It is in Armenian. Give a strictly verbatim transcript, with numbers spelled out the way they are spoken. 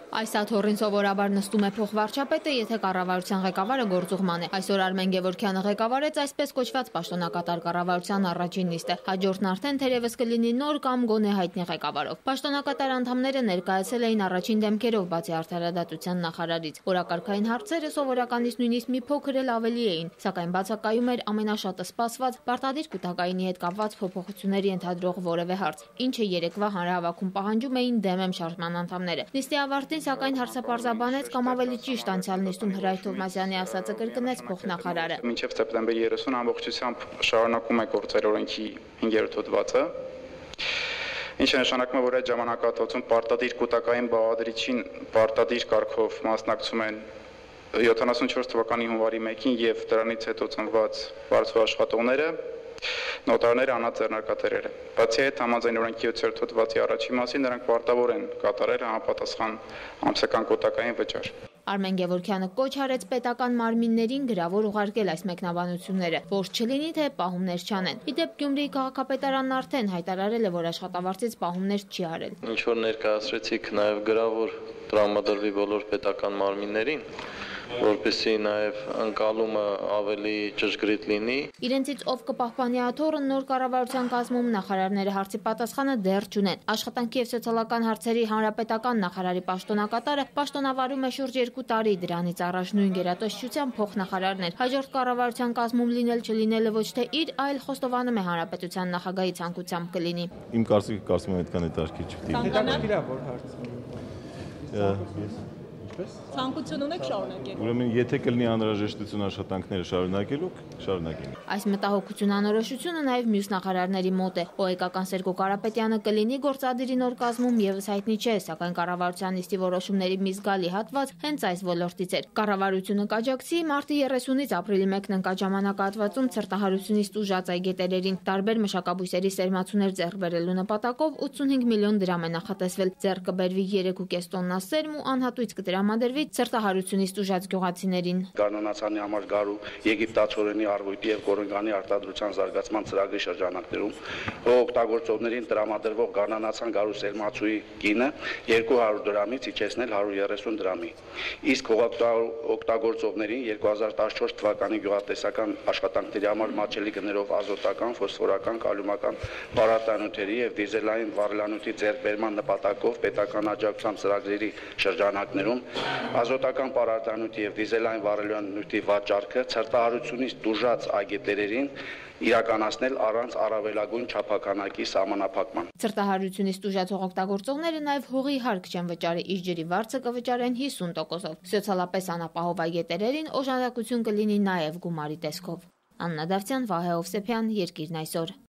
Այս աթոռին սովորաբար նստում է փոխվարչապետը, եթե կառավարության ղեկավարը գործուղման է։ Այսօր Արմեն Գևորգյանը ղեկավարեց այսպես կոչված պաշտոնակատար կառավարության առաջին նիստը։ Հաջորդն արդեն թերևս կլինի նոր կամ գոնե հայտնի ղեկավարով։ Պաշտոնակատար անդամները ներկայացել էին առաջին դեմքերով, բացի արդարադատության նախարարից։ Օրակարգային հարցերը սովորականից նույնիսկ մի փոքր էլ ավելի էին, սակայն բացակայում էր ամենաշատը սպասված պարտադիր կուտակայինի հետ կապված փոփոխությունների ենթադրող որևէ հարց, ինչը երեկվա հանրահավաքում պահանջում էին դեմ շարժման անդամները։ Նիստի ավարտին սակայն հարցապարզաբանեց կամ ավելի ճիշտ անցյալ նիստում Հրայր Թովմասյանի ասածը կրկնեց փոխնախարարը։ Մինչև սեպտեմբեր երեսուն ամբողջությամբ շարունակում է գործել օրենքի հինգերորդ հոդվածը, ինչը նշանակում է, որ այդ ժամանակահատվածում պարտադիր կուտակային բաղադրիչին պարտադիր կարգով մասնակցում են յոթանասունչորս թվականի հունվարի մեկին եւ դրանից հետո ծնված բարձր աշխատողները, նոտարները, անձեռնարկատերերը։ Բացի այդ, համաձայն օրենքի յոթերորդ հոդվածի առաջին մասի նրանք պարտավոր են կատարել համապատասխան ամսական կուտակային վճար։ Արմեն Գևորգյանը կոչ արեց պետական մարմիններին գրավոր ուղարկել այս մեկնաբանությունները, որ չլինի թե պահումներ չանեն։ Ի դեպ Գյումրիի քաղաքապետարանն արդեն հայտարարել է, որ աշխատավարձից պահումներ չի արել։ Ինչ որ ներկայացրեցիք նաև գրավոր տրամադրվի բոլոր պետական մարմիններին, որպեսզի նաև ընկալումը ավելի ճշգրիտ լինի։ Իրենցից ով կպահպանի աթոռը նոր կառավարության կազմում նախարարները հարցի պատասխանը դեռ չունեն։ Աշխատանքի եւ սոցիալական հարցերի հանրապետական նախարարի պաշտոնակատարը պաշտոնավարում է շուրջ երկու տարի, դրանից առաջ նույն գերատեսչության փոխնախարարն էր։ Հաջորդ կառավարության կազմում լինել չլինելը ոչ թե իր, այլ խոստովանում է հանրապետության նախագահի ցանկությամբ կլինի։ Իմ կարծիքը կարծում եմ այդքան հետաքրքիր չի։ Հետաքրքիր է որ հարցը։ Ցանկություն ունեք շարունակել։ Ուրեմն եթե կլինի անհրաժեշտություն աշխատանքները շարունակելու, կշարունակենք։ Այս մտահոգություն անորոշությունը նաև մյուս նախարարների մոտ է։ Օեկական Սերգո Կարապետյանը կլինի գործադիրի նոր կազմում եւս հայտնի չէ, սակայն կառավարության նիստի որոշումների մի զգալի հատված հենց այս ոլորտից էր։ Կառավարությունը կաջակցի մարտի երեսունից ապրիլի մեկն ընկած ժամանակահատվածում ցրտահարությունից տուժած այգետերերին տարբեր մշակաբույսերի սերմացուներ ձեռք բերելու նպատակով ութսունհինգ միլիոն դրամ է նախատեսվել։ Ձեռք կբերվի երեք ու կես տոննա սերմ ու անհատույց կտրամադրվի ցրտահարությունից տուժած գյուղացիներին։ Գառնանացանի համար գարու եգիպտացորենի առվույտի եւ կորնգանի արտադրության զարգացման ծրագրի շրջանակներում օգտագործողներին տրամադրվող գառնանացան գարու սերմացուի գինը երկու հարյուր դրամից իջեցնել հարյուր երեսուն դրամի։ Իսկ օգտագործողներին երկու հազար տասնչորս թվականի գյուղատնտեսական աշխատանքների համար մատչելի գներով ազոտական, ֆոսֆորական, կալիումական պարարտանյութերի եւ դիզելային վառելանյութի ձեռքբերման նպատակով պետական աջակցության ծրագրերի շրջանակներում ազոտական պարարտանյութի եւ դիզելային վառելանյութի վաճառքը ցրտահարությունից տուժած այգետերերին իրականացնել առանց առավելագույն չափականակի սահմանափակման։ Ցրտահարությունից տուժածող օգտագործողները նաև հողի հարկ չեն վճարի, իսկ ջրի վարձը կվճարեն հիսուն տոկոսով։ Սոցիալապես անապահով այգետերերին օժանդակություն կլինի նաև գումարի տեսքով։ Աննա Դավթյան, Վահե Հովսեփյան, Երկիրն այսօր։